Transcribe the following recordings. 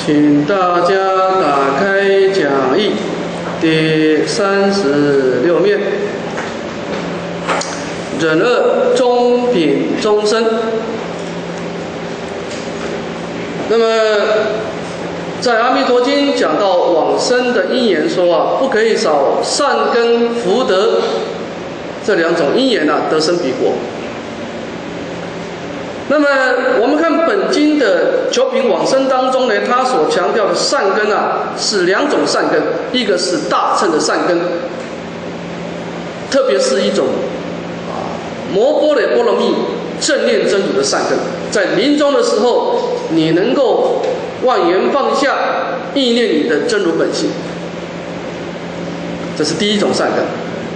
请大家打开讲义第36面，忍恶中品终身。那么，在《阿弥陀经》讲到往生的因缘说啊，不可以少善根福德这两种因缘啊，得生彼国。那么我们看本经的九品往生当中呢，它所强调的善根啊，是两种善根，一个是大乘的善根，特别是一种摩诃雷波罗蜜正念真如的善根，在临终的时候，你能够万缘放下，意念你的真如本性，这是第一种善根。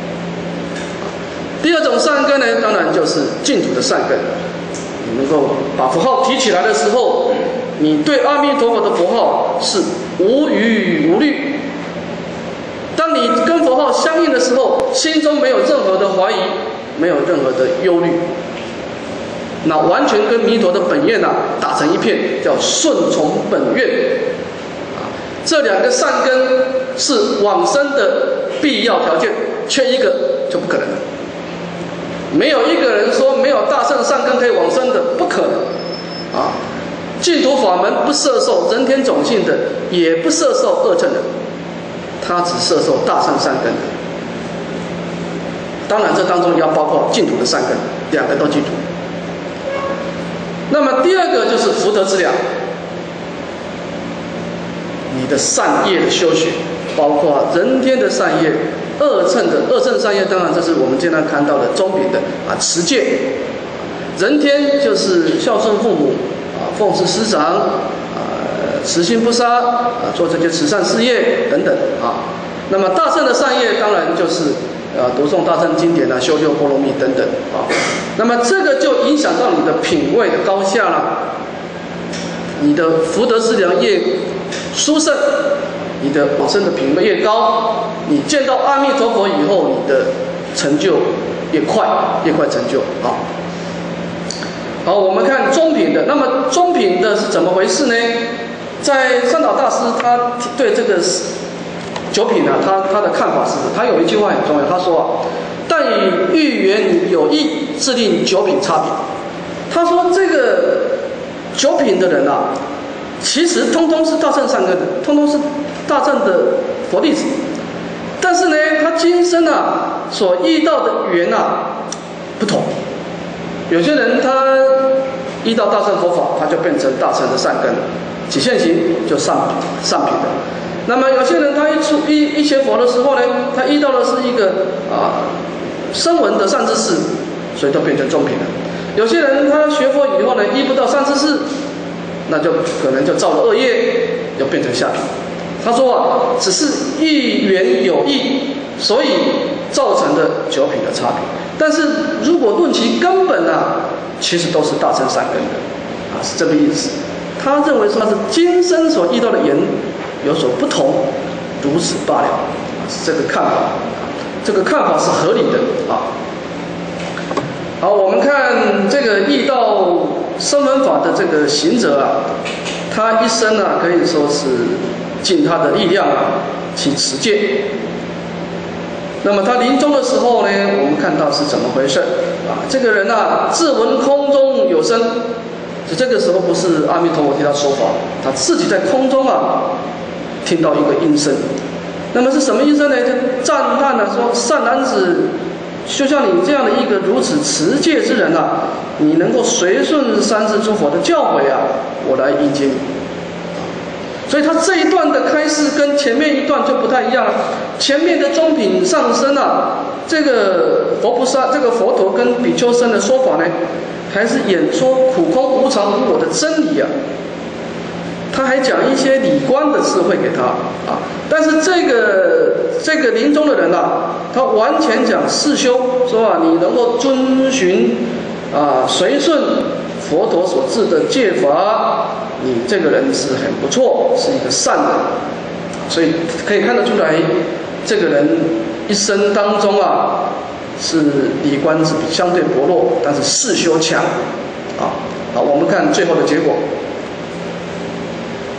第二种善根呢，当然就是净土的善根。你能够把佛号提起来的时候，你对阿弥陀佛的佛号是无余无虑。当你跟佛号相应的时候，心中没有任何的怀疑，没有任何的忧虑，那完全跟弥陀的本愿打成一片，叫顺从本愿。这两个善根是往生的必要条件，缺一个就不可能了。没有一个人说没有大乘善根可以往生的，不可能啊！净土法门不摄受人天种性的，也不摄受恶乘人，它只摄受大乘善根的。当然，这当中要包括净土的善根，两个都记住。那么第二个就是福德资粮，你的善业的修学，包括人天的善业。恶乘善业，当然这是我们经常看到的中品的持戒。人天就是孝顺父母奉事师长慈心不杀做这些慈善事业等等那么大乘的善业，当然就是读诵大乘经典修六波罗蜜等等那么这个就影响到你的品位的高下了，你的福德资粮越殊胜，你的往生的品位越高，你见到阿弥陀佛以后，你的成就越快成就好，我们看中品的。那么中品的是怎么回事呢？在三岛大师他对这个九品他的看法是，他有一句话很重要，他说但以欲缘有意，自令九品差别。他说这个九品的人其实通通是大乘善根的，通通是大乘的佛弟子，但是呢，他今生所遇到的缘不同。有些人他遇到大乘佛法，他就变成大乘的善根，起现行就善品的。那么有些人他一学佛的时候呢，他遇到的是一个声闻的善知识，所以都变成中品了。有些人他学佛以后呢，遇不到善知识，那就可能就造了恶业，就变成下品。他说只是一缘有异，所以造成的九品的差别。但是如果论其根本其实都是大乘善根的是这个意思。他认为说是今生所遇到的缘有所不同，如此罢了是这个看法。这个看法是合理的好，我们看这个遇到声闻法的这个行者他一生可以说是尽他的力量去持戒。那么他临终的时候呢，我们看到是怎么回事这个人自闻空中有声，这个时候不是阿弥陀佛替他说法，他自己在空中听到一个音声。那么是什么音声呢？就赞叹说善男子，就像你这样的一个如此持戒之人你能够随顺三世诸佛的教诲我来迎接你。所以他这一段的开示跟前面一段就不太一样了。前面的中品上升这个佛菩萨，这个佛陀跟比丘僧的说法呢，还是演说苦空无常无我的真理他还讲一些理观的智慧给他但是这个临终的人他完全讲世修，说你能够遵循随顺佛陀所制的戒法，你这个人是很不错，是一个善人。所以可以看得出来，这个人一生当中是理观是相对薄弱，但是世修强好，我们看最后的结果。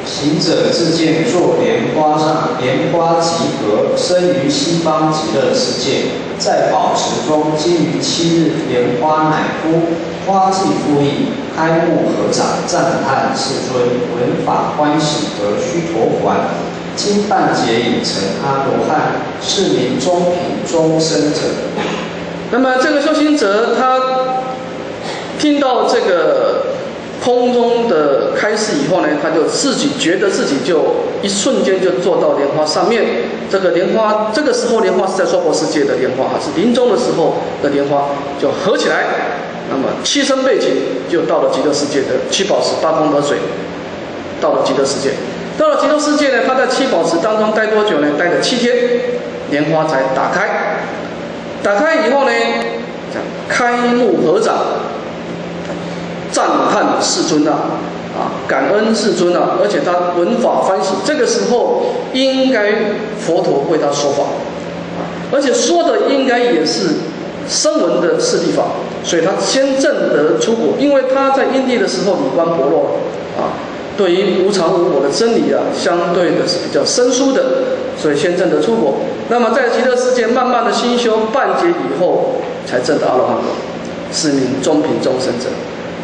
行者自见坐莲花上，莲花即合，生于西方极乐世界，在宝池中，今于7日，莲花乃枯，花既复溢，开目合掌，赞叹世尊，闻法欢喜，得须陀洹。今半解已成阿罗汉，是名中品终身者。 那么这个修行者，他听到这个空中的开示以后呢，他就自己觉得自己就一瞬间就坐到莲花上面。这个莲花，这个时候莲花是在娑婆世界的莲花，是临终的时候的莲花，就合起来，那么7生背景就到了极乐世界的七宝池8功德水，到了极乐世界。到了极乐世界呢，他在七宝池当中待多久呢？待了7天，莲花才打开。打开以后呢，开目合掌，赞叹世尊感恩世尊而且他闻法欢喜。这个时候应该佛陀为他说法而且说的应该也是声闻的四谛法，所以他先证得出果。因为他在因地的时候理观薄弱对于无常无我的真理相对的是比较生疏的，所以先证得出果。那么在极乐世界慢慢的心修半解以后，才证得阿罗汉果，是名中品终身者。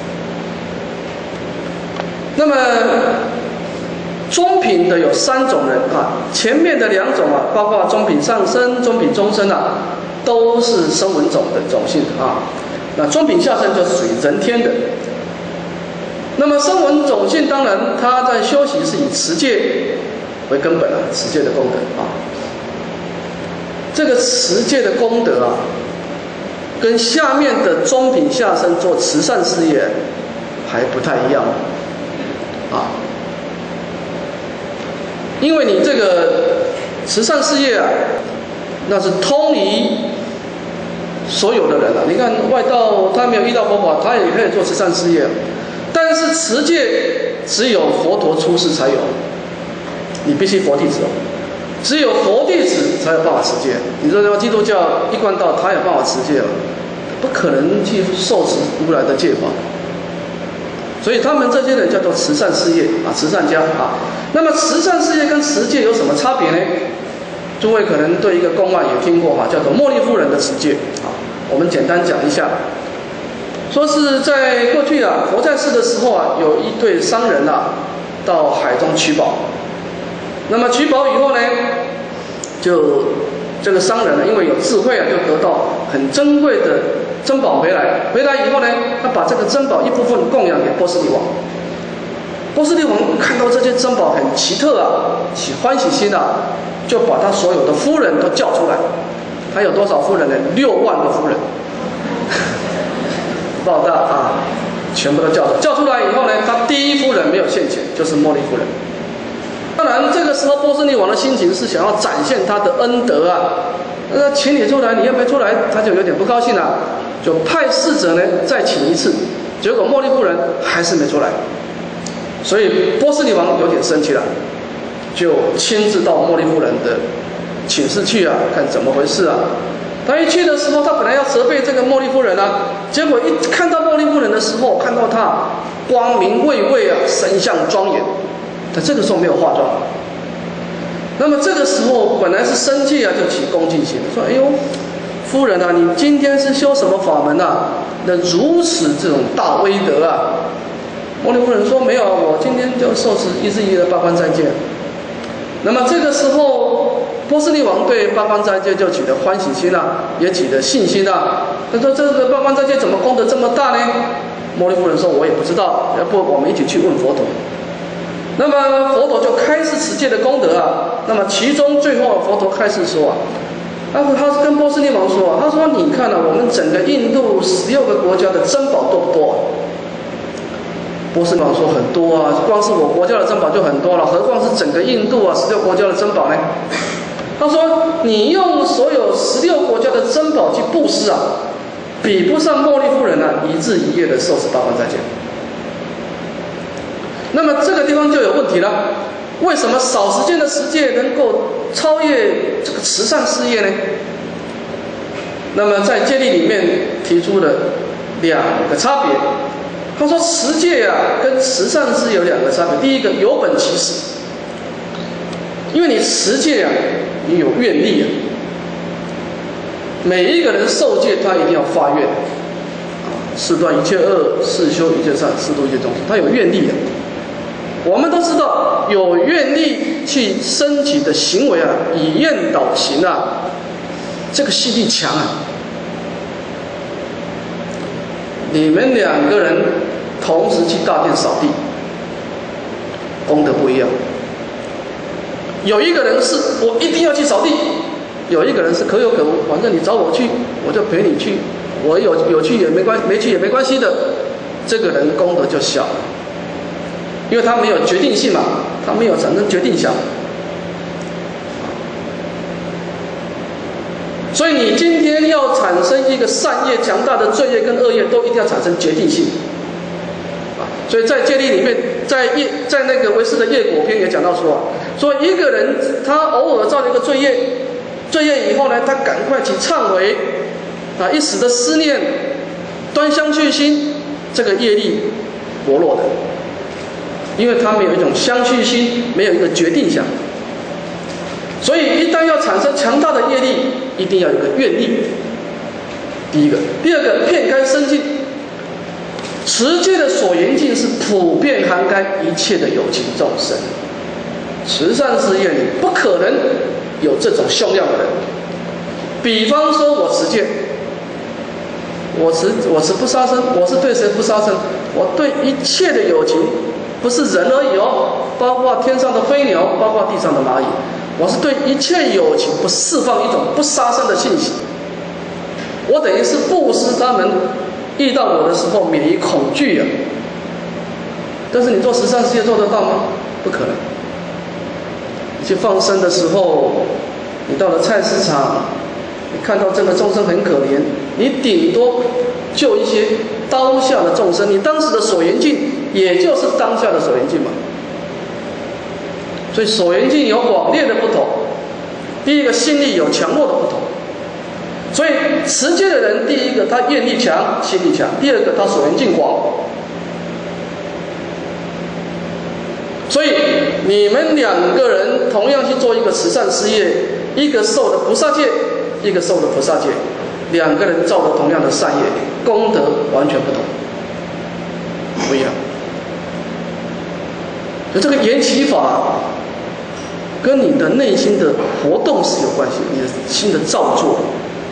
那么中品的有3种人前面的2种包括中品上生、中品中生都是声闻种的种性那中品下生就是属于人天的。那么声闻种性当然他在修习是以持戒为根本持戒的功德这个持戒的功德跟下面的中品下生做慈善事业还不太一样因为你这个慈善事业那是通于所有的人你看外道他没有遇到佛法，他也可以做慈善事业，但是持戒只有佛陀出世才有，你必须佛弟子只有佛弟子才有办法持戒。你说基督教一贯道他有办法持戒不可能去受持如来的戒法，所以他们这些人叫做慈善事业慈善家那么慈善事业跟持戒有什么差别呢？诸位可能对一个公案也听过叫做茉莉夫人的持戒我们简单讲一下。说是在过去佛在世的时候有一对商人到海中取宝。那么取宝以后呢，就这个商人因为有智慧就得到很珍贵的珍宝回来以后呢，他把这个珍宝一部分供养给波斯匿王。波斯匿王看到这些珍宝很奇特起欢喜心就把他所有的夫人都叫出来。他有多少夫人呢？6万个夫人。报大全部都叫出来以后呢，他第一夫人没有现前，就是茉莉夫人。当然这个时候波斯匿王的心情是想要展现他的恩德请你出来，你要没出来他就有点不高兴就派使者呢再请一次，结果茉莉夫人还是没出来，所以波斯匿王有点生气了，就亲自到茉莉夫人的寝室去看怎么回事他一去的时候，他本来要责备这个茉莉夫人结果一看到茉莉夫人的时候，看到她光明巍巍神相庄严，他这个时候没有化妆。那么这个时候本来是生气就起恭敬心，说哎呦夫人你今天是修什么法门能如此这种大威德茉莉夫人说没有我今天就受持一日一夜的8关斋戒。那么这个时候波斯匿王对8关斋戒就起了欢喜心也起了信心他说这个8关斋戒怎么功德这么大呢？茉莉夫人说我也不知道，要不我们一起去问佛陀。那么佛陀就开示持戒的功德那么其中最后佛陀开示说他跟波斯匿王说他说你看我们整个印度16个国家的珍宝多不多波斯匿王说很多光是我国家的珍宝就很多了，何况是整个印度16国家的珍宝呢？他说你用所有16国家的珍宝去布施比不上茉莉夫人一日一夜的受持8关斋戒。那么这个地方就有问题了，为什么少时间的持戒能够超越这个慈善事业呢？那么在戒律里面提出了2个差别他说持戒啊跟慈善事业有两个差别，第一个有本其实，因为你持戒啊，你有愿力啊。每一个人受戒，他一定要发愿，四断一切恶，四修一切善，四度一切众生，他有愿力啊。我们都知道，有愿力去升起的行为啊，以愿导行啊，这个吸力强啊。你们两个人同时去大殿扫地，功德不一样。有一个人是我一定要去扫地，有一个人是可有可无，反正你找我去，我就陪你去，我有去也没关，没去也没关系的。这个人功德就小，因为他没有决定性嘛，他没有产生决定想。所以你今天要产生一个善业强大的罪业跟恶业，都一定要产生决定性。所以在戒律里面，在那个唯识的业果篇也讲到说一个人他偶尔造了一个罪业以后呢，他赶快去忏悔，一时的思念，端详去心，这个业力薄弱的，因为他没有一种相续心，没有一个决定想。所以一旦要产生强大的业力，一定要有个愿力。第一个，第二个，遍开生境。持戒的所缘境是普遍涵盖一切的有情众生。慈善事业里不可能有这种胸量的人。比方说我持戒，我持不杀生，我是对谁不杀生？我对一切的有情，不是人而已哦，包括天上的飞鸟，包括地上的蚂蚁。我是对一切有情不释放一种不杀生的信息，我等于是布施他们遇到我的时候免于恐惧啊。但是你做慈善事业做得到吗？不可能。你去放生的时候，你到了菜市场，你看到这个众生很可怜，你顶多救一些当下的众生，你当时的所缘境也就是当下的所缘境嘛。所以所缘境有广烈的不同，第一个心力有强弱的不同。所以持戒的人，第一个他愿力强，心力强；第二个他所缘境广。所以你们两个人同样去做一个慈善事业，一个受的菩萨戒，一个受的菩萨戒，两个人造的同样的善业，功德完全不同，不一样。所以这个缘起法跟你的内心的活动是有关系，你的心的造作。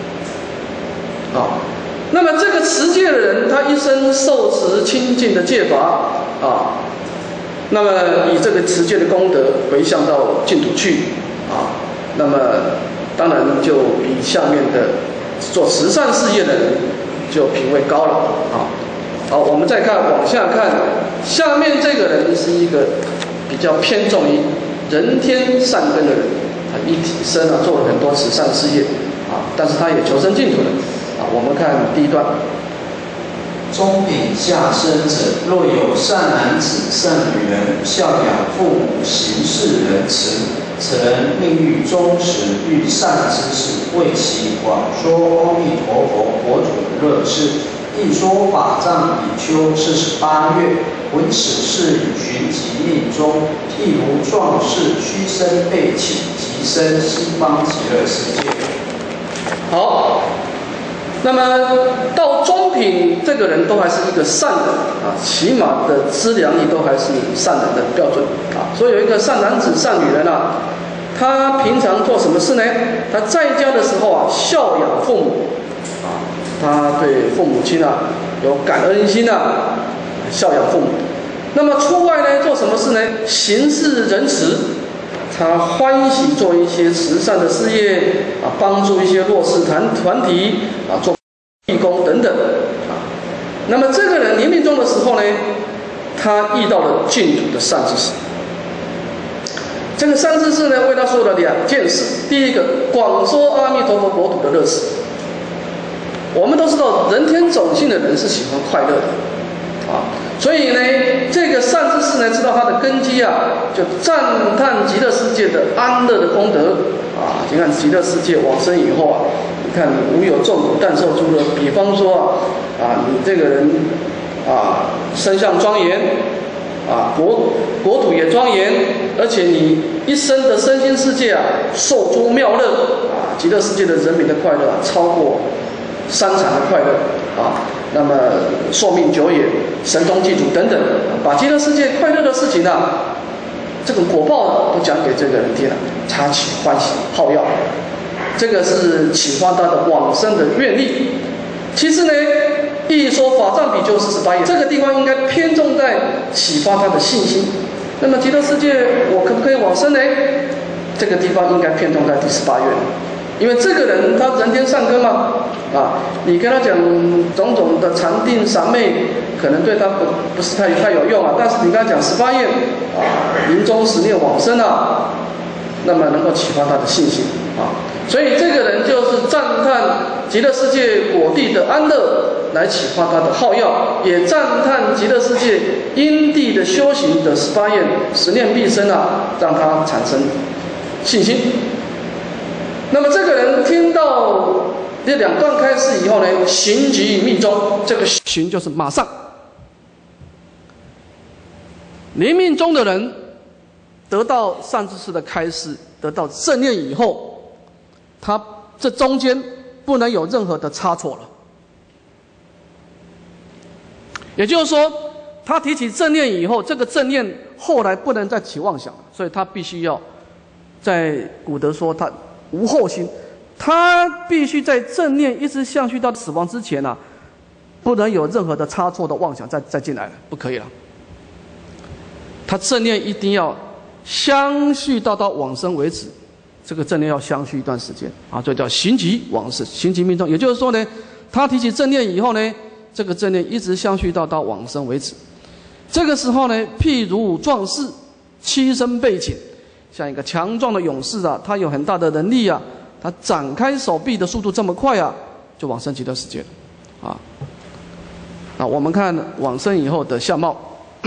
那么这个持戒的人，他一生受持清净的戒法那么以这个持戒的功德回向到净土去那么当然就比下面的做慈善事业的人就品位高了好，我们再往下看，下面这个人是一个比较偏重于人天善根的人，他一生做了很多慈善事业但是他也求生净土的我们看第一段。 中品下生者，若有善男子、善女人，孝养父母，行事仁慈，此人命欲忠实，欲善之事，为其广说阿弥陀佛国土的乐事，一说法藏比丘48月，闻此事以寻其命中，譬如壮士屈身背起，即生西方极乐世界。好。那么到中品，这个人都还是一个善人起码的资粮力都还是善人的标准所以有一个善男子、善女人他平常做什么事呢？他在家的时候孝养父母他对父母亲有感恩心孝养父母。那么出外呢做什么事呢？行事仁慈，他欢喜做一些慈善的事业帮助一些弱势团体做义工等等那么这个人临命终的时候呢，他遇到了净土的善知识。这个善知识呢，为他说了两件事。第一个，广说阿弥陀佛国土的乐事。我们都知道，人天种性的人是喜欢快乐的所以呢，这个善知识呢，知道他的根基就赞叹极乐世界的安乐的功德你看极乐世界往生以后你看你无有众苦，但受诸乐。比方说你这个人身相庄严，国土也庄严，而且你一生的身心世界受诸妙乐极乐世界的人民的快乐超过三禅的快乐那么寿命久也，神通具足等等，把极乐世界快乐的事情这个果报都讲给这个人听他起欢喜好要，这个是启发他的往生的愿力。其次呢，一说法藏比丘48页，这个地方应该偏重在启发他的信心。那么极乐世界我可不可以往生呢？这个地方应该偏重在第18愿，因为这个人他人天善根嘛，你跟他讲种种的禅定三昧，可能对他不是太有用但是你跟他讲18愿临终时念往生那么能够启发他的信心所以这个人就是赞叹极乐世界果地的安乐，来启发他的好要，也赞叹极乐世界因地的修行的18愿十念必生让他产生信心。那么这个人听到这两段开示以后呢，行即密中，这个行就是马上。临命中的人得到善知识的开示，得到正念以后，他这中间不能有任何的差错了。也就是说，他提起正念以后，这个正念后来不能再起妄想了，所以他必须要在古德说他无后心，他必须在正念一直相续到死亡之前不能有任何的差错的妄想再进来了，不可以了。他正念一定要相续到往生为止，这个正念要相续一段时间这叫行即往生，行即命中。也就是说呢，他提起正念以后呢，这个正念一直相续到往生为止。这个时候呢，譬如壮士栖身背景，像一个强壮的勇士他有很大的能力他展开手臂的速度这么快就往生极乐世界了我们看往生以后的相貌。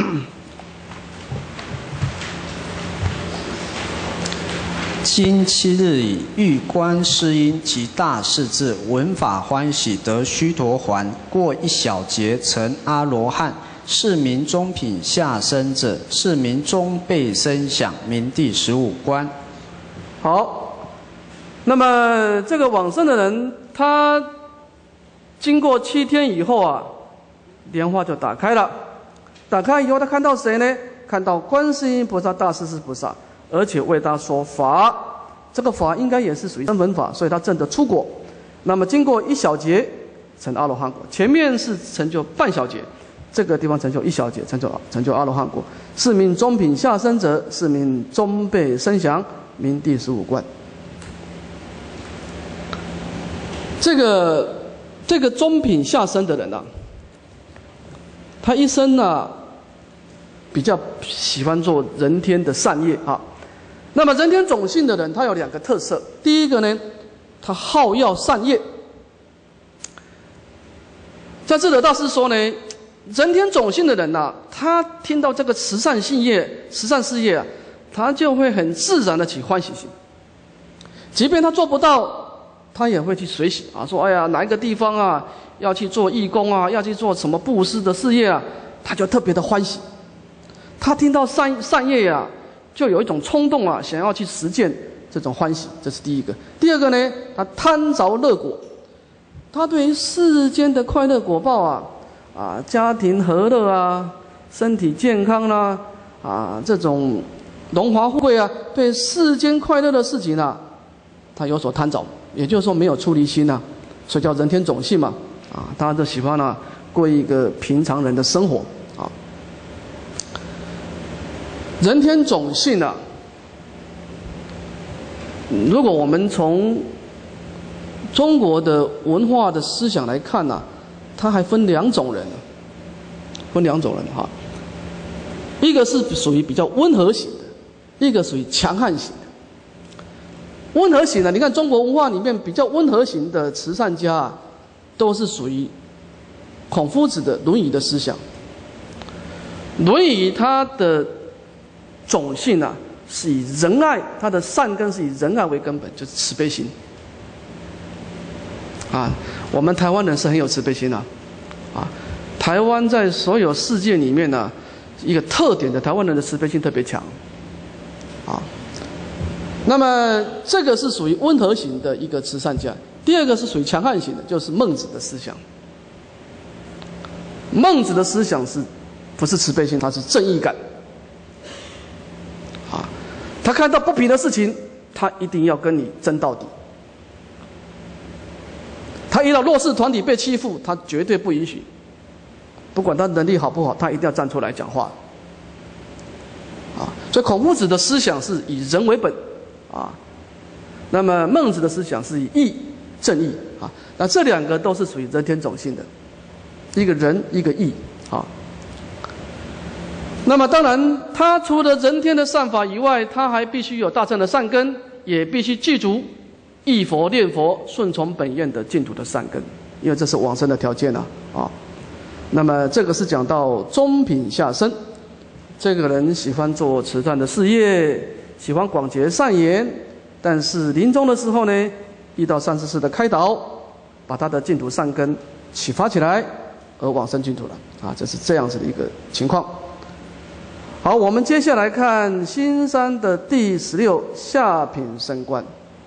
今7日以欲观世音及大势至，闻法欢喜，得须陀洹，过一小劫成阿罗汉，是名中品下生者，是名中辈声响，名第15观。 好，那么这个往生的人，他经过7天以后莲花就打开了。打开以后，他看到谁呢？看到观世音菩萨、大势至菩萨，而且为他说法。这个法应该也是属于声闻法，所以他证得出果。那么经过一小劫成阿罗汉果，前面是成就半小劫，这个地方成就一小劫，成就阿罗汉果。是名中品下生者，是名中辈声响，名第15观。这个中品下生的人他一生比较喜欢做人天的善业那么人天种性的人，他有2个特色。第一个呢，他好要善业。在智者大师说呢，人天种性的人他听到这个慈善事业他就会很自然的起欢喜心。即便他做不到，他也会去随喜说哎呀，哪一个地方要去做义工要去做什么布施的事业他就特别的欢喜。他听到善业就有一种冲动想要去实践这种欢喜，这是第一个。第二个呢，他贪着乐果，他对于世间的快乐果报家庭和乐身体健康这种荣华富贵对世间快乐的事情他有所贪着，也就是说没有出离心所以叫人天种性嘛他就喜欢过一个平常人的生活人天种性如果我们从中国的文化的思想来看它还分2种人，一个是属于比较温和型的，一个属于强悍型的。温和型的，你看中国文化里面比较温和型的慈善家都是属于孔夫子的《论语》的思想。《论语》它的种性是以仁爱，它的善根是以仁爱为根本，就是慈悲心我们台湾人是很有慈悲心台湾在所有世界里面呢，一个特点的台湾人的慈悲心特别强，啊。那么这个是属于温和型的一个慈善家。第二个是属于强悍型的，就是孟子的思想。孟子的思想不是慈悲心，它是正义感。啊，他看到不平的事情，他一定要跟你争到底。他遇到弱势团体被欺负，他绝对不允许。不管他能力好不好，他一定要站出来讲话。啊，所以孔夫子的思想是以人为本，啊，那么孟子的思想是以义正义啊，那这两个都是属于人天种性的，一个仁，一个义啊。那么当然，他除了人天的善法以外，他还必须有大乘的善根，也必须具足忆佛念佛、顺从本愿的净土的善根，因为这是往生的条件啊。那么这个是讲到中品下生，这个人喜欢做慈善的事业，喜欢广结善缘，但是临终的时候呢，遇到善知识的开导，把他的净土善根启发起来，而往生净土了啊，这是这样子的一个情况。好，我们接下来看新三的第16下品升观。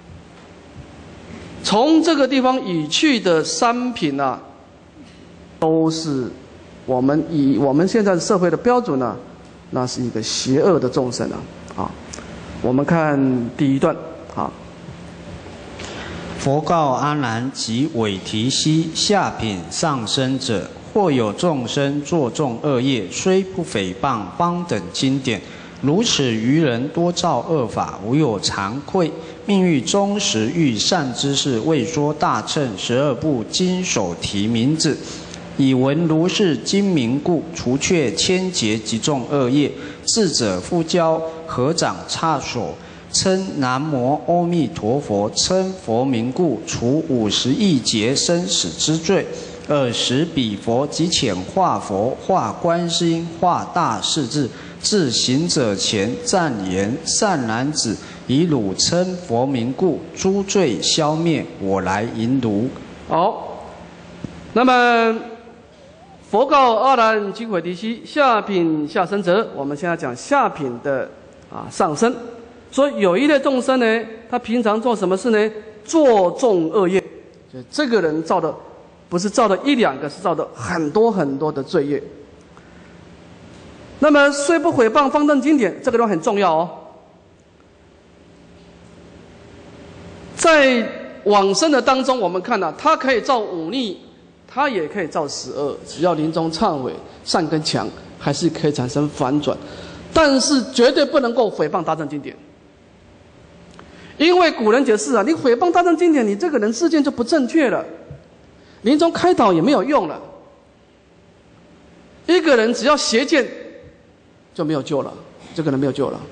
从这个地方语去的3品啊，都是以我们现在社会的标准呢，那是一个邪恶的众生啊。我们看第1段啊。 佛告阿难及韦提希下品上生者，或有众生作众恶业，虽不诽谤方等经典，如此愚人多造恶法，无有惭愧。命欲终时遇善知识，为说大乘12部经手提名字，以闻如是经名故，除却千劫及众恶业。智者复教合掌叉手，称南无阿弥陀佛，称佛名故，除50亿劫生死之罪。使彼佛即遣化佛、化观世音、化大势至，至行者前赞言：善男子，以汝称佛名故，诸罪消灭，我来迎汝。 好，那么佛告阿难及韦提希下品下生者，我们现在讲下品的上生。所以有一类众生呢，他平常做什么事呢？做众恶业，就这个人造的不是造的1、2个，是造的很多很多的罪业。那么虽不毁谤方正经典，这个地方很重要哦。在往生的当中，我们看他可以造忤逆，他也可以造十恶，只要临终忏悔，善根强，还是可以产生反转。但是绝对不能够毁谤大乘经典，因为古人解释你毁谤大乘经典，你这个人事件就不正确了，临终开导也没有用了。一个人只要邪见，就没有救了，这个人没有救了。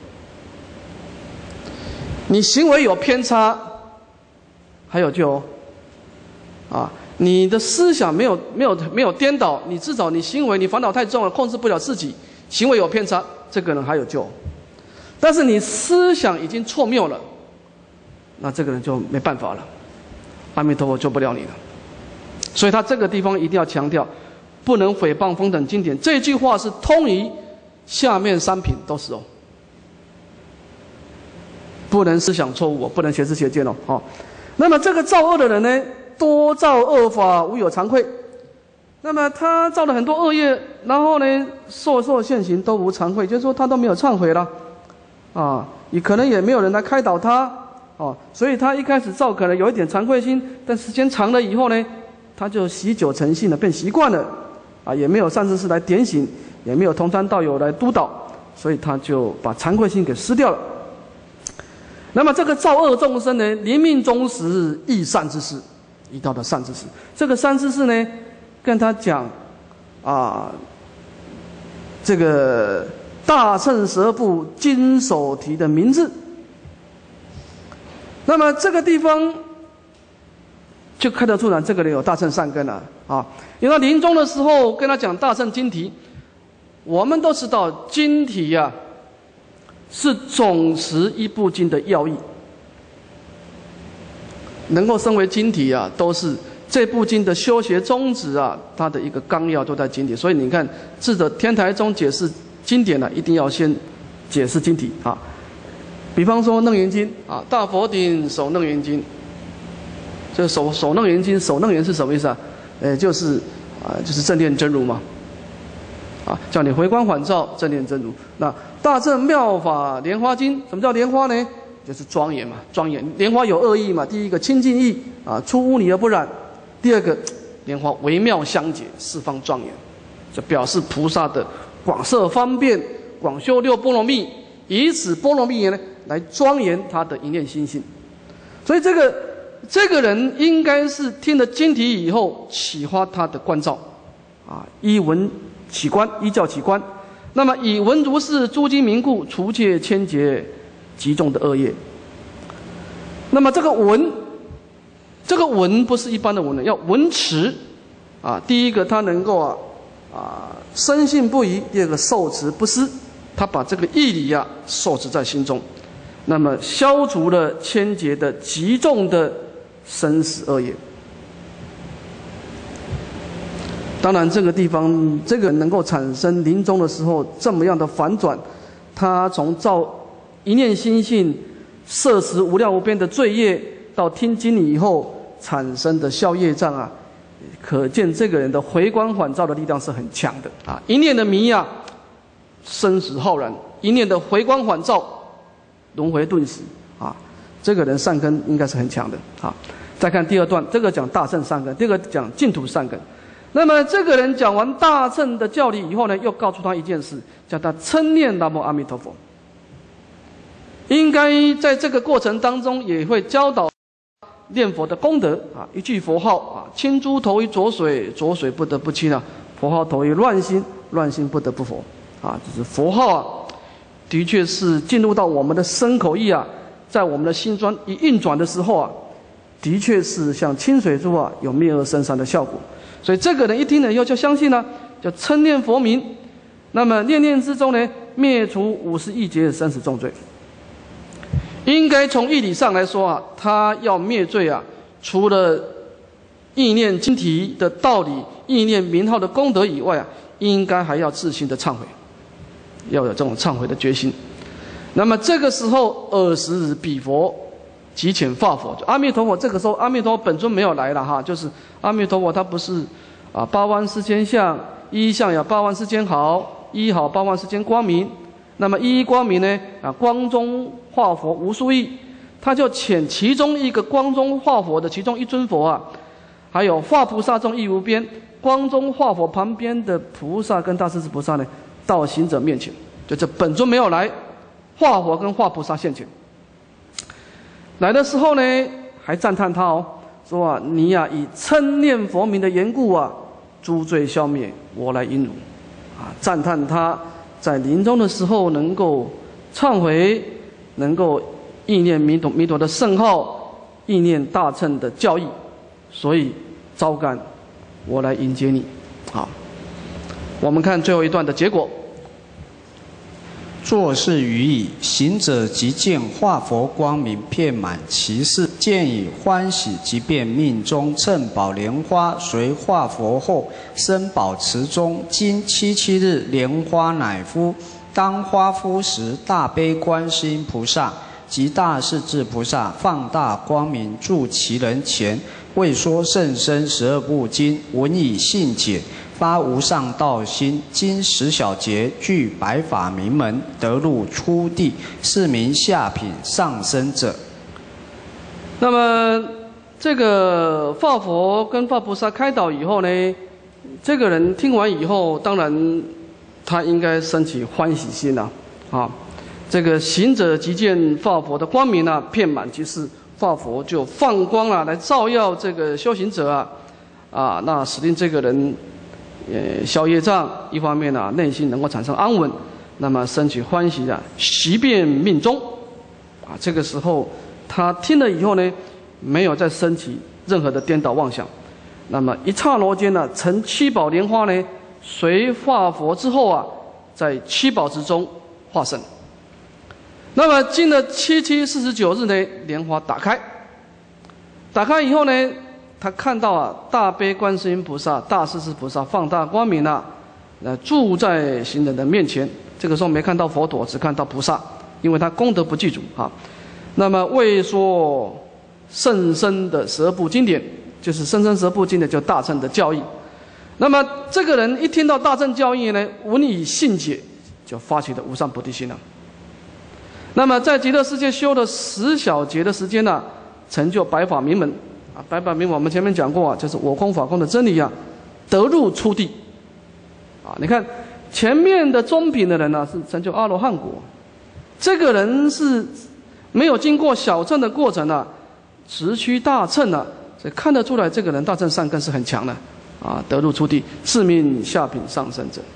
你行为有偏差，还有救你的思想没有颠倒，你至少你行为你烦恼太重了，控制不了自己，行为有偏差，这个人还有救。但是你思想已经错谬了，那这个人就没办法了，阿弥陀佛救不了你了。所以他这个地方一定要强调，不能诽谤方等经典。这句话是通于下面3品都是不能思想错误不能邪知邪见那么这个造恶的人呢，多造恶法，无有惭愧。那么他造了很多恶业，然后呢，受现行都无惭愧，就是说他都没有忏悔了也可能也没有人来开导他所以他一开始造可能有一点惭愧心，但时间长了以后呢，他就习久成性了，变习惯了也没有善知识来点醒，也没有同参道友来督导，所以他就把惭愧心给失掉了。那么这个造恶众生呢，临命终时遇善知识，遇到的善知识，这个善知识呢，跟他讲这个大乘12部经手提的名字。那么这个地方就看得出来，这个人有大乘善根了因为他临终的时候跟他讲大乘经题，我们都知道经题是总持一部经的要义，能够升为经题都是这部经的修学宗旨啊，它的一个纲要都在经典。所以你看，智者天台宗解释经典呢，一定要先解释经题啊。比方说《楞严经》啊，大佛顶守楞严经，这守楞严经，守楞严是什么意思啊？就是正念真如嘛。啊，叫你回光返照，正念真如。那大正妙法莲花经，什么叫莲花呢？就是庄严嘛，庄严。莲花有二义嘛，第一个清净义啊，出污泥而不染；第二个，莲花微妙相结，四方庄严，这表示菩萨的广摄方便，广修六波罗蜜，以此波罗蜜呢来庄严他的一念心性。所以这个人应该是听了经题以后启发他的观照，啊，依文起观，依教起观。那么以闻如是诸经名故，除戒千劫极重的恶业。那么这个闻不是一般的闻了，要闻持啊。第一个他能够深信不疑；第二个受持不失，他把这个义理受持在心中，那么消除了千劫的极重的生死恶业。当然，这个地方，这个能够产生临终的时候这么样的反转，他从造一念心性，摄持无量无边的罪业，到听经理以后产生的消业障啊，可见这个人的回光返照的力量是很强的啊！一念的迷生死浩然；一念的回光返照，轮回顿时啊！这个人善根应该是很强的啊。再看第二段，这个讲大乘善根，第二个讲净土善根。那么这个人讲完大乘的教理以后呢，又告诉他一件事，叫他称念南无阿弥陀佛。应该在这个过程当中也会教导念佛的功德啊，一句佛号啊，倾珠投于浊水，浊水不得不清啊；佛号投于乱心，乱心不得不佛啊。就是佛号的确是进入到我们的身口意在我们的心中一运转的时候的确是像清水珠有灭恶生善的效果。所以这个人一听了以后就相信了，就称念佛名，那么念念之中呢，灭除50亿劫的生死重罪。应该从义理上来说他要灭罪除了意念经题的道理、意念名号的功德以外应该还要自心的忏悔，要有这种忏悔的决心。那么这个时候20日彼佛即遣化佛，就阿弥陀佛。这个时候阿弥陀佛本尊没有来了就是阿弥陀佛他不是8万4千相，一相有8万4千毫，一毫8万4千光明。那么一光明呢光中化佛无数亿，他就遣其中一个光中化佛的其中一尊佛还有化菩萨众亦无边，光中化佛旁边的菩萨跟大势至菩萨呢，到行者面前，就这本尊没有来，化佛跟化菩萨现前。来的时候呢，还赞叹他说你以称念佛名的缘故诸罪消灭，我来因汝赞叹他在临终的时候能够忏悔，能够意念弥陀的圣号，意念大乘的教义，所以招感我来迎接你。好，我们看最后一段的结果。 作是语矣，行者即见化佛光明遍满其事，见以欢喜，即便命中乘宝莲花，随化佛后生宝池中。经77日，莲花乃敷。当花敷时，大悲观世音菩萨及大势至菩萨放大光明住其人前，为说甚深12部经，闻以信解，发无上道心。经10小节，具百法明门，得入初地，是名下品上生者。 那么这个化佛跟化菩萨开导以后呢，这个人听完以后，当然他应该升起欢喜心这个行者即见化佛的光明遍满其事，化佛就放光来照耀这个修行者那使令这个人消业障，一方面内心能够产生安稳，那么升起欢喜习变命中这个时候他听了以后呢，没有再升起任何的颠倒妄想，那么一刹那间乘7宝莲花呢，随化佛之后在7宝之中化身。那么经了7749日呢，莲花打开以后呢， 他看到啊，大悲观世音菩萨、大势至菩萨放大光明啊，住在行人的面前。这个时候没看到佛陀，只看到菩萨，因为他功德不具足啊。那么为说甚深的十部经典，就是甚深十部经典，就大乘的教义。那么这个人一听到大乘教义呢，闻以信解，就发起了无上菩提心了。那么在极乐世界修了10小节的时间呢，成就百法明门啊。百法明门我们前面讲过啊，就是我空法空的真理啊，得入初地啊。你看前面的中品的人呢，是成就阿罗汉果，这个人是没有经过小乘的过程啊，直趋大乘啊，所以看得出来这个人大乘善根是很强的啊，得入初地，自命下品上生者。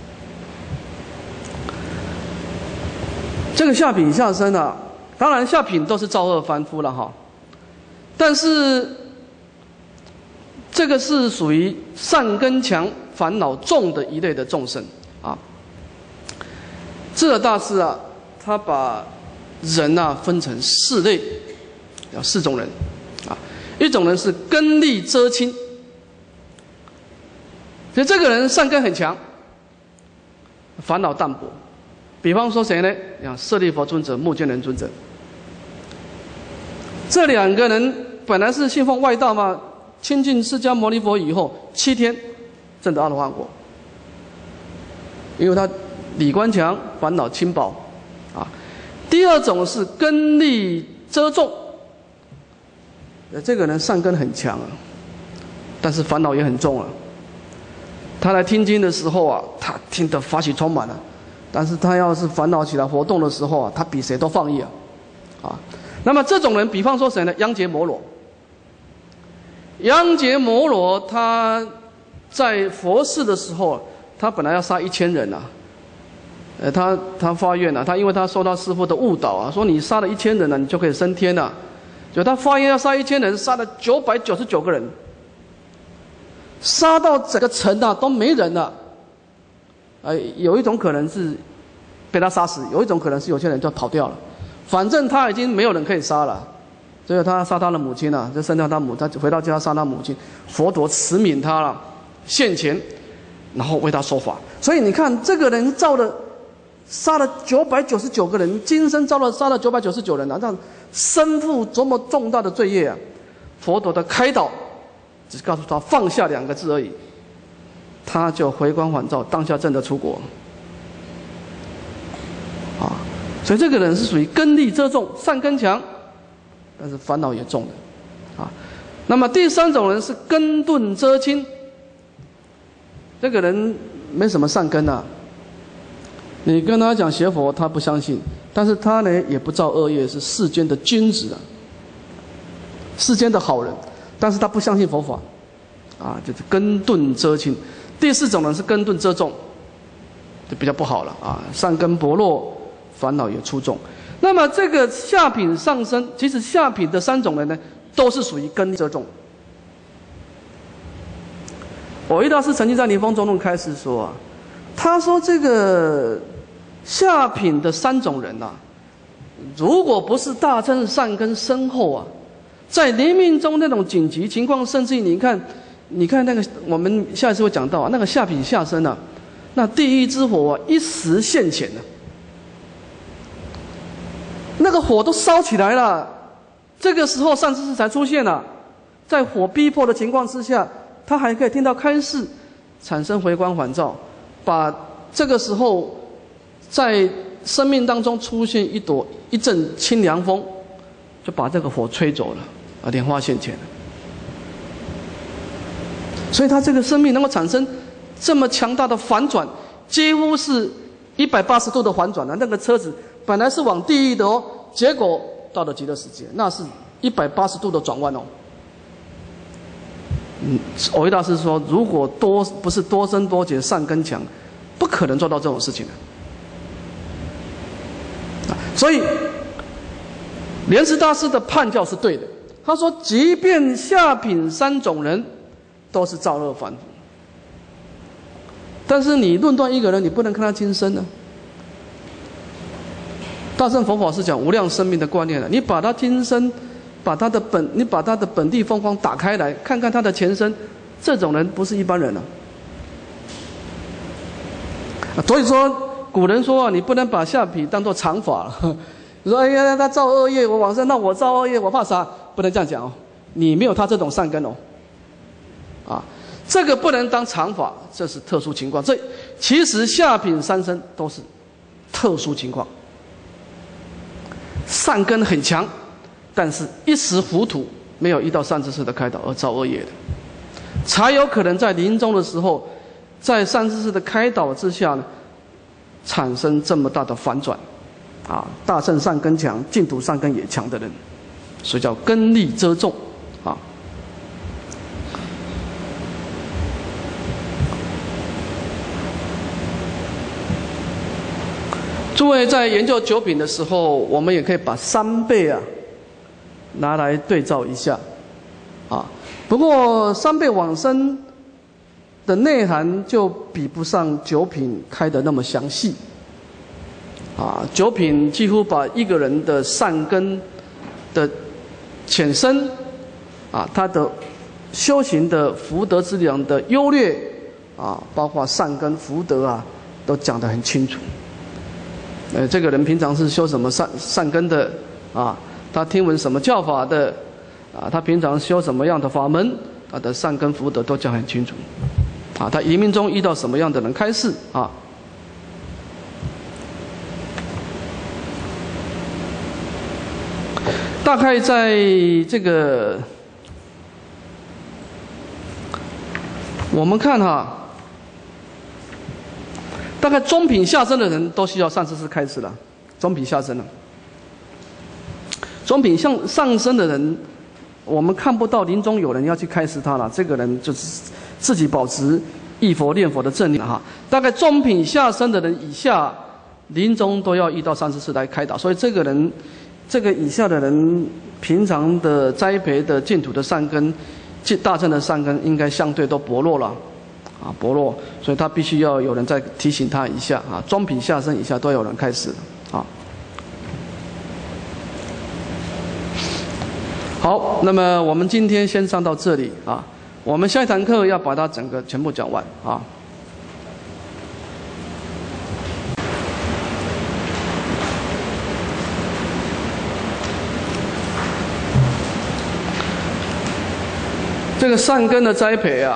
这个下品下生啊，当然下品都是造恶凡夫了哈，但是这个是属于善根强、烦恼重的一类的众生啊。智者大师啊，他把人啊分成4类，有4种人啊。一种人是根力遮轻，所以这个人善根很强，烦恼淡薄。比方说谁呢？像舍利弗尊者、目犍连尊者，这2个人本来是信奉外道嘛，亲近释迦牟尼佛以后，7天证得阿罗汉果，因为他理观强，烦恼轻薄啊。第2种是根力遮重，这个人善根很强啊，但是烦恼也很重啊。他来听经的时候啊，他听得法喜充满了。但是他要是烦恼起来活动的时候啊，他比谁都放逸啊！那么这种人，比方说谁呢？央杰摩罗。央杰摩罗他在佛世的时候，他本来要杀1000人啊，他发愿啊，他因为他受到师父的误导啊，说你杀了1000人了，你就可以升天了。就他发愿要杀1000人，杀了999个人，杀到整个城啊都没人了。有一种可能是被他杀死，有一种可能是有些人就跑掉了。反正他已经没有人可以杀了，所以他杀他的母亲了，就生掉他回到家杀他母亲。佛陀慈悯他了，现前，然后为他说法。所以你看，这个人杀了999个人，今生杀了999人啊，这样身负多么重大的罪业啊！佛陀的开导只告诉他放下2个字而已。他就回光返照，当下证得出国啊！所以这个人是属于根力遮重，善根强，但是烦恼也重的啊。那么第3种人是根钝遮轻，这个人没什么善根啊。你跟他讲学佛，他不相信，但是他呢也不造恶业，是世间的君子啊，世间的好人，但是他不相信佛法啊，就是根钝遮轻。第4种人是根钝遮重，就比较不好了啊，善根薄弱，烦恼也出众。那么这个下品上升，其实下品的3种人呢，都是属于根力遮重。我一大师曾经在《临风中论》开始说啊，他说这个下品的3种人啊，如果不是大乘善根深厚啊，在临命中那种紧急情况，甚至于你看那个，我们下一次会讲到啊，那个下品下生啊，那地狱之火啊，一时现前了，那个火都烧起来了。这个时候善知识才出现了，在火逼迫的情况之下，他还可以听到开示，产生回光返照，把这个时候在生命当中出现一阵清凉风，就把这个火吹走了啊，莲花现前了。所以他这个生命能够产生这么强大的反转，几乎是180度的反转了。那个车子本来是往地狱的哦，结果到了极乐世界，那是180度的转弯哦。藕益大师说，如果不是多生多劫善根强，不可能做到这种事情的。所以莲池大师的判教是对的。他说，即便下品3种人都是造恶凡夫，但是你论断一个人，你不能看他今生呢。大乘佛法是讲无量生命的观念的，你把他今生把他的本地风光打开来，看看他的前身，这种人不是一般人了。所以说，古人说啊，你不能把下品当作常法。你说，哎呀，他造恶业，我往生，那我造恶业，我怕啥？不能这样讲哦，你没有他这种善根哦。这个不能当常法，这是特殊情况。这其实下品三生都是特殊情况，善根很强，但是一时糊涂，没有遇到善知识的开导而造恶业的，才有可能在临终的时候，在善知识的开导之下呢，产生这么大的反转。大乘善根强，净土善根也强的人，所以叫根力遮重。诸位在研究九品的时候，我们也可以把三倍拿来对照一下，不过三倍往生的内涵就比不上九品开得那么详细，九品几乎把一个人的善根的浅深，他的修行的福德之量的优劣，包括善根福德都讲得很清楚。这个人平常是修什么善根的他听闻什么教法的他平常修什么样的法门，他的善根福德都讲很清楚他一命中遇到什么样的人开示大概在这个我们看大概中品下生的人都需要善知识开示了，中品下生了。中品上升的人，我们看不到临终有人要去开示他了，这个人就是自己保持忆佛念佛的正念大概中品下生的人以下，临终都要遇到善知识来开导，所以这个以下的人，平常的栽培的净土的善根，大乘的善根应该相对都薄弱了。薄弱，所以他必须要有人再提醒他一下中品下生以下都有人开始好，那么我们今天先上到这里我们下一堂课要把它整个全部讲完这个善根的栽培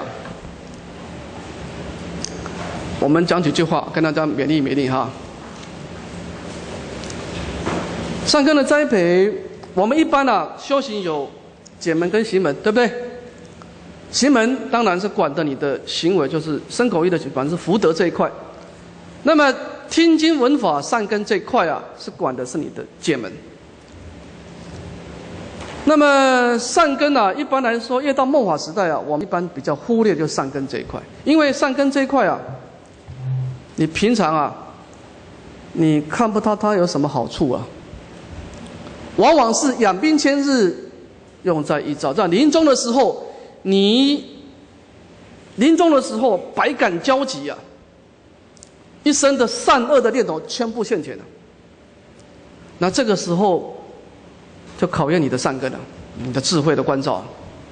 我们讲几句话跟大家勉励善根的栽培，我们一般修行有解门跟行门，对不对？行门当然是管的你的行为，就是身口意的管是福德这一块。那么听经闻法善根这一块是管的是你的解门。那么善根一般来说越到末法时代我们一般比较忽略就是善根这一块，因为善根这一块你平常你看不到它有什么好处往往是养兵千日，用在一朝。在临终的时候，百感交集一生的善恶的念头全部现前了。那这个时候就考验你的善根了，你的智慧的关照。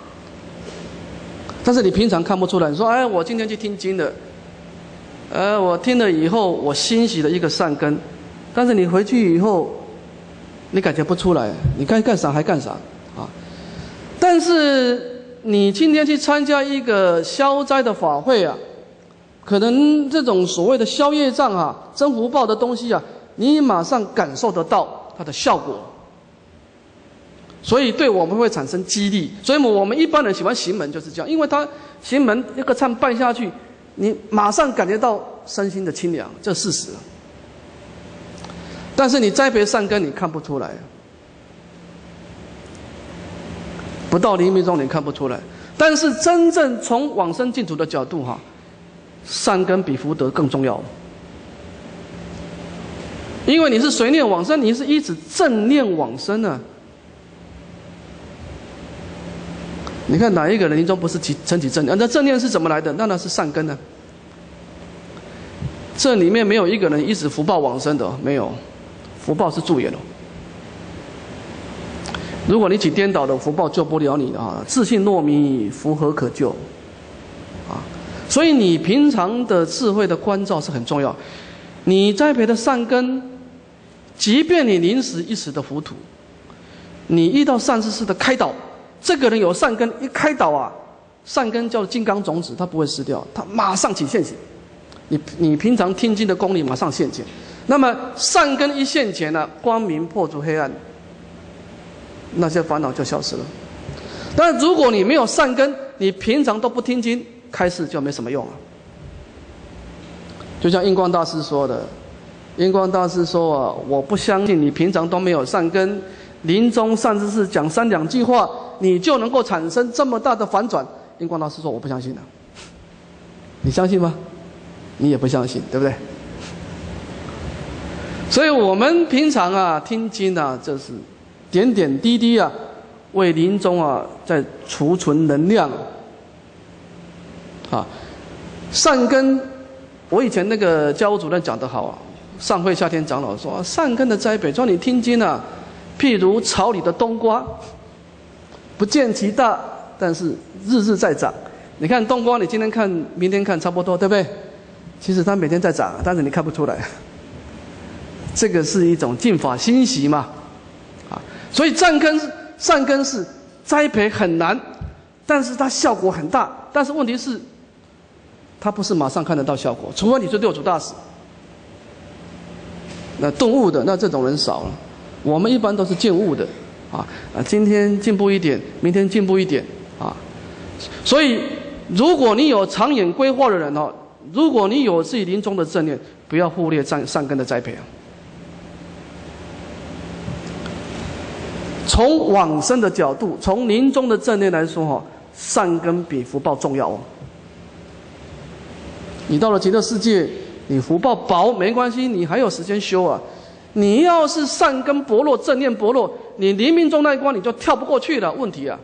但是你平常看不出来，你说我今天去听经了。我听了以后，我欣喜的一个善根，但是你回去以后，你感觉不出来，你该干啥还干啥但是你今天去参加一个消灾的法会可能这种所谓的消业障增福报的东西你马上感受得到它的效果，所以对我们会产生激励。所以我们一般人喜欢行门就是这样，因为他行门一个忏拜下去，你马上感觉到身心的清凉，这是事实。但是你栽培善根，你看不出来，不到临命中你看不出来。但是真正从往生净土的角度善根比福德更重要，因为你是随念往生，你是依止正念往生你看哪一个人临终不是升起正念？那正念是怎么来的？那是善根这里面没有一个人依止福报往生的，没有，福报是助缘如果你起颠倒的福报救不了你啊，自信若迷，福何可救？啊，所以你平常的智慧的关照是很重要。你栽培的善根，即便你临时一时的糊涂，你遇到善知识的开导，这个人有善根，一开导啊，善根叫金刚种子，它不会失掉，它马上起现行。你平常听经的功力马上现前，那么善根一现前呢，光明破除黑暗，那些烦恼就消失了。但如果你没有善根，你平常都不听经，开示就没什么用了。就像印光大师说的，印光大师说啊，我不相信你平常都没有善根，临终善知识讲3、2句话，你就能够产生这么大的反转。印光大师说我不相信的，你相信吗？你也不相信，对不对？所以我们平常啊听经啊，这是点点滴滴啊，为临终啊在储存能量啊。善根，我以前那个教务主任讲得好啊，上会夏天长老说，善根的栽培，说你听经啊，譬如草里的冬瓜，不见其大，但是日日在长。你看冬瓜，你今天看明天看差不多，对不对？其实它每天在长，但是你看不出来。这个是一种净法欣喜嘛，啊，所以善根是栽培很难，但是它效果很大。但是问题是，它不是马上看得到效果，除非你是六祖大师。那顿悟的，那这种人少了。我们一般都是渐悟的，今天进步一点，明天进步一点，啊，所以如果你有长远规划的人哦。如果你有自己临终的正念，不要忽略善根的栽培啊。从往生的角度，从临终的正念来说，善根比福报重要哦。你到了极乐世界，你福报薄没关系，你还有时间修啊。你要是善根薄弱，正念薄弱，你临命终那一关你就跳不过去了。问题啊，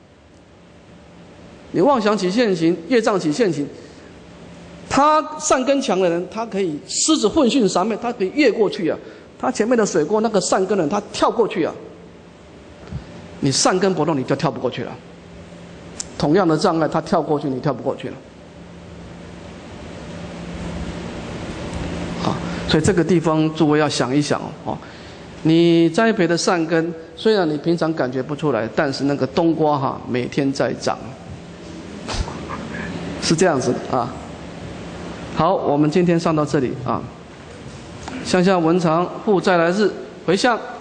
你妄想起现行，业障起现行。他善根强的人，他可以狮子混训三昧，他可以越过去啊。他前面的水沟，那个善根人，他跳过去啊。你善根薄弱，你就跳不过去了。同样的障碍，他跳过去，你跳不过去了。好，所以这个地方诸位要想一想哦。你栽培的善根，虽然你平常感觉不出来，但是那个冬瓜每天在长，是这样子的啊。好，我们今天上到这里啊。向下文长，复再来日，回向。